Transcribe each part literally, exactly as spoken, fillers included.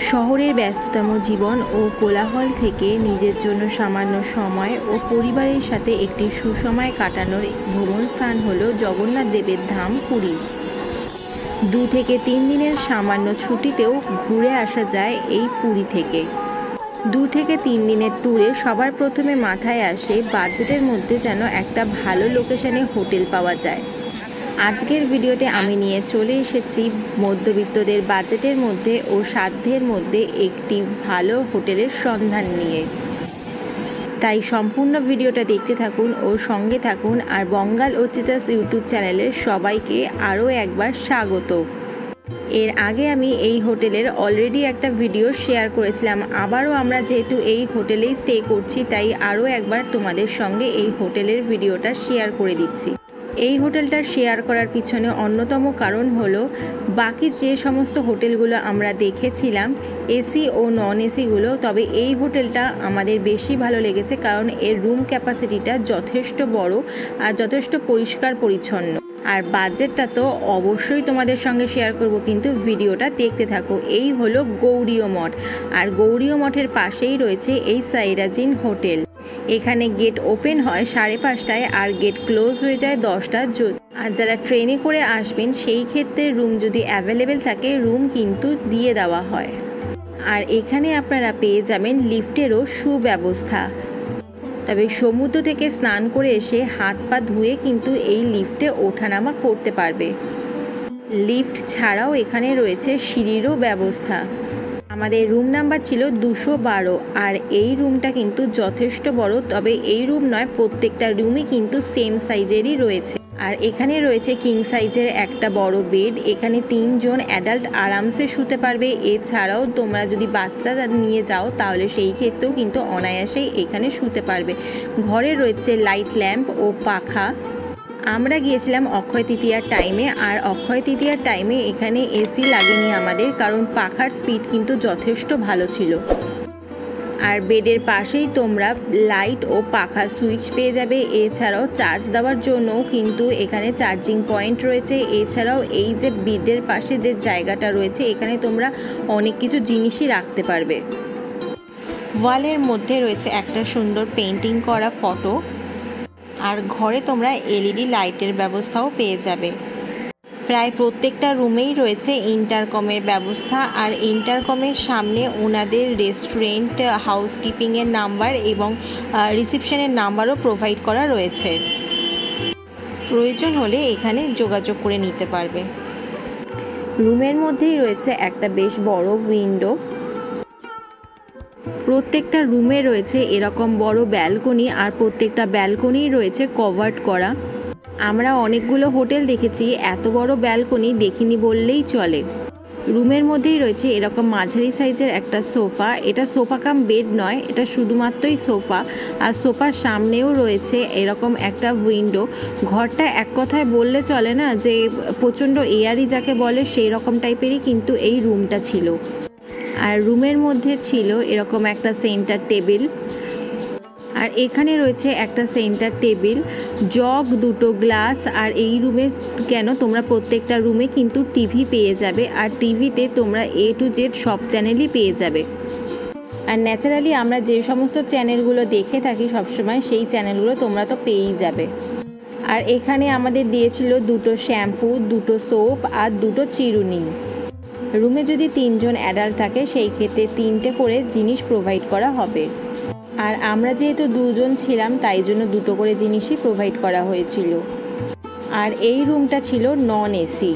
শহরের ব্যস্ততম জীবন ও কোলাহল থেকে নিজের জন্য সামান্য সময় ও পরিবারের সাথে একটি সুসময় কাটানোর ভ্রমণ স্থান হলো জগন্নাথ দেবের ধাম পুরী। দু থেকে তিন দিনের সামান্য ছুটিতেও ঘুরে আসা যায় এই পুরী থেকে। দু থেকে তিন দিনের ট্যুরে সবার প্রথমে মাথায় আসে বাজেটের মধ্যে যেন একটা ভালো লোকেশনে হোটেল পাওয়া যায়। আজকের ভিডিওতে আমি নিয়ে চলে এসেছি মধ্যবিত্তদের বাজেটের মধ্যে ও সাধ্যের মধ্যে একটি ভালো হোটেলের সন্ধান নিয়ে। তাই সম্পূর্ণ ভিডিওটা দেখতে থাকুন ও সঙ্গে থাকুন। আর বঙ্গাল ওচিতাস ইউটিউব চ্যানেলের সবাইকে আরও একবার স্বাগত। এর আগে আমি এই হোটেলের অলরেডি একটা ভিডিও শেয়ার করেছিলাম। আবারও আমরা যেহেতু এই হোটেলেই স্টে করছি তাই আরও একবার তোমাদের সঙ্গে এই হোটেলের ভিডিওটা শেয়ার করে দিচ্ছি। এই হোটেলটা শেয়ার করার পিছনে অন্যতম কারণ হলো বাকি যে সমস্ত হোটেলগুলো আমরা দেখেছিলাম এসি ও নন এসিগুলো, তবে এই হোটেলটা আমাদের বেশি ভালো লেগেছে কারণ এর রুম ক্যাপাসিটিটা যথেষ্ট বড় আর যথেষ্ট পরিষ্কার পরিচ্ছন্ন। আর বাজেটটা তো অবশ্যই তোমাদের সঙ্গে শেয়ার করব, কিন্তু ভিডিওটা দেখতে থাকো। এই হলো গৌড়ীয় মঠ, আর গৌড়ীয় মঠের পাশেই রয়েছে এই সাইরাজিন হোটেল। এখানে গেট ওপেন হয় সাড়ে পাঁচটায় আর গেট ক্লোজ হয়ে যায় দশটা। আর যারা ট্রেনে করে আসবেন সেই ক্ষেত্রে রুম যদি অ্যাভেলেবেল থাকে রুম কিন্তু দিয়ে দেওয়া হয়। আর এখানে আপনারা পেয়ে যাবেন লিফটেরও সুব্যবস্থা। তবে সমুদ্র থেকে স্নান করে এসে হাত পা ধুয়ে কিন্তু এই লিফটে ওঠানামা করতে পারবে। লিফট ছাড়াও এখানে রয়েছে সিঁড়িরও ব্যবস্থা। আমাদের রুম নাম্বার ছিল দুশো বারো আর এই রুমটা কিন্তু যথেষ্ট বড়। তবে এই রুম নয়, প্রত্যেকটা রুমই কিন্তু সেম সাইজেরই রয়েছে। আর এখানে রয়েছে কিং সাইজের একটা বড় বেড। এখানে তিনজন অ্যাডাল্ট আরামসে শুতে পারবে। এছাড়াও তোমরা যদি বাচ্চা নিয়ে যাও তাহলে সেই ক্ষেত্রেও কিন্তু অনায়াসেই এখানে শুতে পারবে। ঘরে রয়েছে লাইট ল্যাম্প ও পাখা। আমরা গিয়েছিলাম অক্ষয় তৃতীয়ার টাইমে, আর অক্ষয় তৃতীয়ার টাইমে এখানে এসি লাগেনি আমাদের, কারণ পাখার স্পিড কিন্তু যথেষ্ট ভালো ছিল। আর বেডের পাশেই তোমরা লাইট ও পাখা সুইচ পেয়ে যাবে। এছাড়াও চার্জ দেওয়ার জন্যও কিন্তু এখানে চার্জিং পয়েন্ট রয়েছে। এছাড়াও এই যে বেডের পাশে যে জায়গাটা রয়েছে এখানে তোমরা অনেক কিছু জিনিসই রাখতে পারবে। ওয়ালের মধ্যে রয়েছে একটা সুন্দর পেন্টিং করা ফটো। আর ঘরে তোমরা এলইডি লাইটের ব্যবস্থাও পেয়ে যাবে। প্রায় প্রত্যেকটা রুমেই রয়েছে ইন্টারকমের ব্যবস্থা। আর ইন্টারকমের সামনে ওনাদের রেস্টুরেন্ট, হাউসকিপিংয়ের নাম্বার এবং রিসেপশনের নাম্বারও প্রোভাইড করা রয়েছে। প্রয়োজন হলে এখানে যোগাযোগ করে নিতে পারবে। রুমের মধ্যেই রয়েছে একটা বেশ বড় উইন্ডো। প্রত্যেকটা রুমে রয়েছে এরকম বড় ব্যালকনি, আর প্রত্যেকটা ব্যালকনি রয়েছে কভার্ড করা। আমরা অনেকগুলো হোটেল দেখেছি, এত বড় ব্যালকনি দেখিনি বললেই চলে। রুমের মধ্যেই রয়েছে এরকম মাঝারি সাইজের একটা সোফা। এটা সোফা কাম বেড নয়, এটা শুধুমাত্রই সোফা। আর সোফার সামনেও রয়েছে এরকম একটা উইন্ডো। ঘরটা এক কথায় বললে চলে না যে প্রচণ্ড এয়ারি যাকে বলে সেই রকম টাইপেরই কিন্তু এই রুমটা ছিল। আর রুমের মধ্যে ছিল এরকম একটা সেন্টার টেবিল। আর এখানে রয়েছে একটা সেন্টার টেবিল, জগ, দুটো গ্লাস। আর এই রুমে কেন তোমরা প্রত্যেকটা রুমে কিন্তু টিভি পেয়ে যাবে। আর টিভিতে তোমরা এ টু জেড সব চ্যানেলই পেয়ে যাবে। আর ন্যাচারালি আমরা যে সমস্ত চ্যানেলগুলো দেখে থাকি সবসময় সেই চ্যানেলগুলো তোমরা তো পেয়েই যাবে। আর এখানে আমাদের দিয়েছিল দুটো শ্যাম্পু, দুটো সোপ আর দুটো চিরুনি। রুমে যদি তিনজন অ্যাডাল্ট থাকে সেই ক্ষেত্রে তিনটে করে জিনিস প্রোভাইড করা হবে। আর আমরা যেহেতু দুজন ছিলাম তাই জন্য দুটো করে জিনিসই প্রোভাইড করা হয়েছিল। আর এই রুমটা ছিল নন এসি।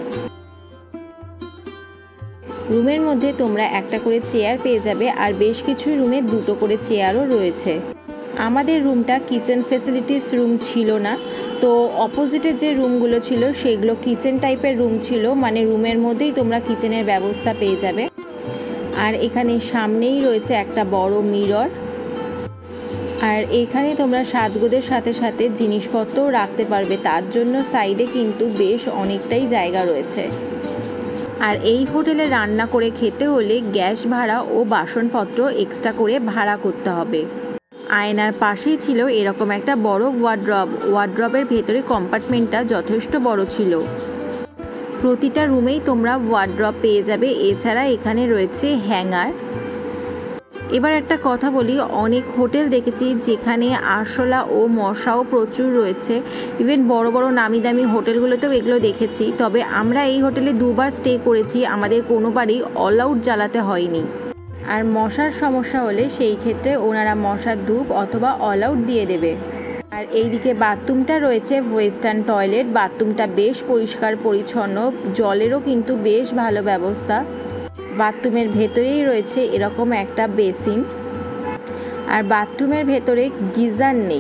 রুমের মধ্যে তোমরা একটা করে চেয়ার পেয়ে যাবে, আর বেশ কিছু রুমে দুটো করে চেয়ারও রয়েছে। আমাদের রুমটা কিচেন ফেসিলিটিস রুম ছিল না, তো অপোজিটে যে রুমগুলো ছিল সেগুলো কিচেন টাইপের রুম ছিল, মানে রুমের মধ্যেই তোমরা কিচেনের ব্যবস্থা পেয়ে যাবে। আর এখানে সামনেই রয়েছে একটা বড় মিরর। আর এখানে তোমরা সাজগোজের সাথে সাথে জিনিসপত্রও রাখতে পারবে, তার জন্য সাইডে কিন্তু বেশ অনেকটাই জায়গা রয়েছে। আর এই হোটেলে রান্না করে খেতে হলে গ্যাস ভাড়া ও বাসনপত্র এক্সট্রা করে ভাড়া করতে হবে। আয়নার পাশেই ছিল এরকম একটা বড় ওয়ার্ড্রব। ওয়ার্ড্রবের ভেতরে কম্পার্টমেন্টটা যথেষ্ট বড় ছিল। প্রতিটা রুমেই তোমরা ওয়ার্ড্রপ পেয়ে যাবে, এছাড়া এখানে রয়েছে হ্যাঙ্গার। এবার একটা কথা বলি, অনেক হোটেল দেখেছি যেখানে আরশোলা ও মশাও প্রচুর রয়েছে। ইভেন বড় বড় নামি দামি হোটেলগুলোতেও এগুলো দেখেছি। তবে আমরা এই হোটেলে দুবার স্টে করেছি, আমাদের কোনোবারই অল আউট জ্বালাতে হয়নি। আর মশার সমস্যা হলে সেই ক্ষেত্রে ওনারা মশার ধূপ অথবা অল আউট দিয়ে দেবে। আর এইদিকে বাথরুমটা রয়েছে ওয়েস্টার্ন টয়লেট। বাথরুমটা বেশ পরিষ্কার পরিচ্ছন্ন, জলেরও কিন্তু বেশ ভালো ব্যবস্থা। বাথরুমের ভেতরেই রয়েছে এরকম একটা বেসিন। আর বাথরুমের ভেতরে গিজার নেই,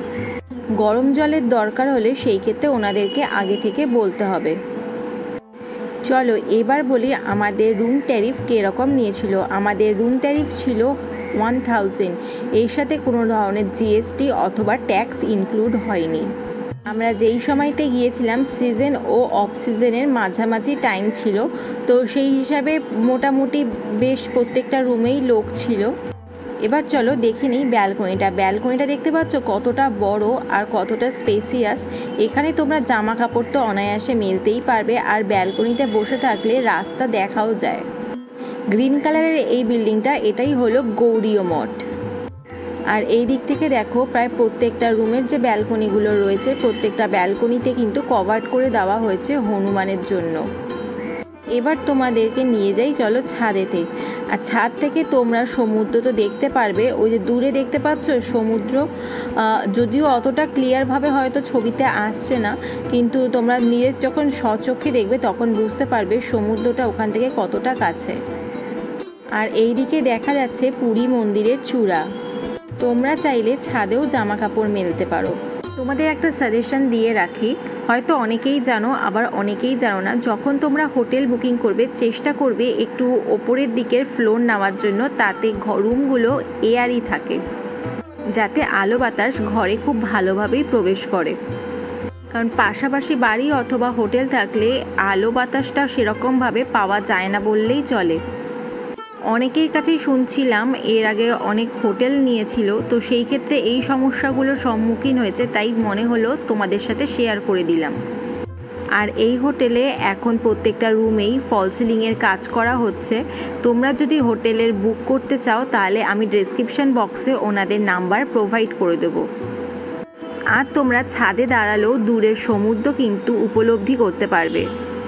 গরম জলের দরকার হলে সেই ক্ষেত্রে ওনাদেরকে আগে থেকে বলতে হবে। চলো এবার বলি আমাদের রুম ট্যারিফ কীরকম নিয়েছিল। আমাদের রুম ট্যারিফ ছিল ওয়ান থাউজেন্ড, এর সাথে কোনো ধরনের জিএসটি অথবা ট্যাক্স ইনক্লুড হয়নি। আমরা যেই সময়তে গিয়েছিলাম সিজন ও অফ সিজনের মাঝামাঝি টাইম ছিল, তো সেই হিসাবে মোটামুটি বেশ প্রত্যেকটা রুমেই লোক ছিল। এবার চলো দেখে নিই ব্যালকনিটা। ব্যালকনিটা দেখতে পাচ্ছ কতটা বড় আর কতটা স্পেসিয়াস। এখানে তোমরা জামা কাপড় তো অনায়াসে মেলতেই পারবে, আর ব্যালকনিতে বসে থাকলে রাস্তা দেখাও যায়। গ্রিন কালারের এই বিল্ডিংটা, এটাই হলো গৌড়ীয় মঠ। আর এই দিক থেকে দেখো প্রায় প্রত্যেকটা রুমের যে ব্যালকনিগুলো রয়েছে, প্রত্যেকটা ব্যালকনিতে কিন্তু কভার করে দেওয়া হয়েছে হনুমানের জন্য। এবার তোমাদেরকে নিয়ে যাই চলো ছাদেতে। আর ছাদ থেকে তোমরা সমুদ্র তো দেখতে পারবে, ওই যে দূরে দেখতে পাচ্ছ সমুদ্র, যদিও অতটা ক্লিয়ারভাবে হয়তো ছবিতে আসছে না, কিন্তু তোমরা নিজের যখন স্বচক্ষে দেখবে তখন বুঝতে পারবে সমুদ্রটা ওখান থেকে কতটা কাছে। আর এই দিকে দেখা যাচ্ছে পুরী মন্দিরের চূড়া। তোমরা চাইলে ছাদেও জামা কাপড় মেলতে পারো। তোমাদের একটা সাজেশন দিয়ে রাখি, হয়তো অনেকেই জানো আবার অনেকেই জানো না। যখন তোমরা হোটেল বুকিং করবে চেষ্টা করবে একটু ওপরের দিকের ফ্লোর নেওয়ার জন্য, তাতে রুমগুলো এয়ারই থাকে, যাতে আলো বাতাস ঘরে খুব ভালোভাবেই প্রবেশ করে। কারণ পাশাপাশি বাড়ি অথবা হোটেল থাকলে আলো বাতাসটা সেরকমভাবে পাওয়া যায় না বললেই চলে। অনেকের কাছেই শুনছিলাম এর আগে অনেক হোটেল নিয়েছিল, তো সেই ক্ষেত্রে এই সমস্যাগুলোর সম্মুখীন হয়েছে, তাই মনে হলো তোমাদের সাথে শেয়ার করে দিলাম। আর এই হোটেলে এখন প্রত্যেকটা রুমেই ফল সিলিংয়ের কাজ করা হচ্ছে। তোমরা যদি হোটেলের বুক করতে চাও তাহলে আমি ডেসক্রিপশন বক্সে ওনাদের নাম্বার প্রোভাইড করে দেবো। আর তোমরা ছাদে দাঁড়ালেও দূরের সমুদ্র কিন্তু উপলব্ধি করতে পারবে।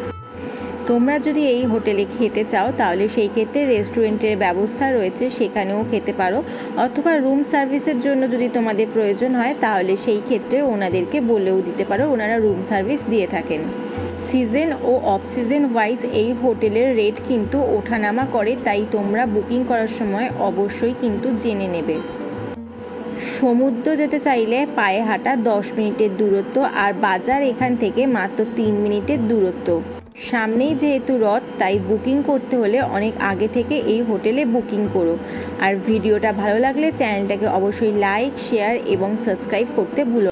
তোমরা যদি এই হোটেলে খেতে চাও তাহলে সেই ক্ষেত্রে রেস্টুরেন্টের ব্যবস্থা রয়েছে, সেখানেও খেতে পারো। অথবা রুম সার্ভিসের জন্য যদি তোমাদের প্রয়োজন হয় তাহলে সেই ক্ষেত্রে ওনাদেরকে বলেও দিতে পারো, ওনারা রুম সার্ভিস দিয়ে থাকেন। সিজন ও অফ সিজন ওয়াইজ এই হোটেলের রেট কিন্তু ওঠানামা করে, তাই তোমরা বুকিং করার সময় অবশ্যই কিন্তু জেনে নেবে। সমুদ্র যেতে চাইলে পায়ে হাঁটা দশ মিনিটের দূরত্ব, আর বাজার এখান থেকে মাত্র তিন মিনিটের দূরত্ব। সামনেই যেহেতু রথ, তাই বুকিং করতে হলে অনেক আগে থেকে এই হোটেলে বুকিং করো। আর ভিডিওটা ভালো লাগলে চ্যানেলটাকে অবশ্যই লাইক, শেয়ার এবং সাবস্ক্রাইব করতে ভুলো